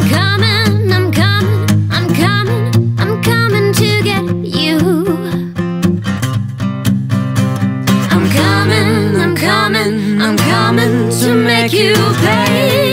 coming, I'm coming, I'm coming, I'm coming to get you. I'm coming, I'm coming, I'm coming to make you pay.